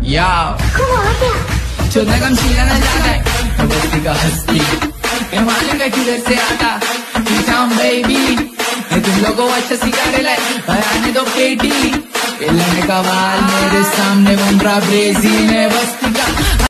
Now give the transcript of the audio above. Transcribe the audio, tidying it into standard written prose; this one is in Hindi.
या चौदह कम छीना न जाता है बस्ती का हस्ती ये मालूम का किधर से आता बेबी तुम लोगों अच्छा सिखा ले आने दो पेटी लड़ने का बाल मेरे सामने बन रहा ब्रेजी में बस्ती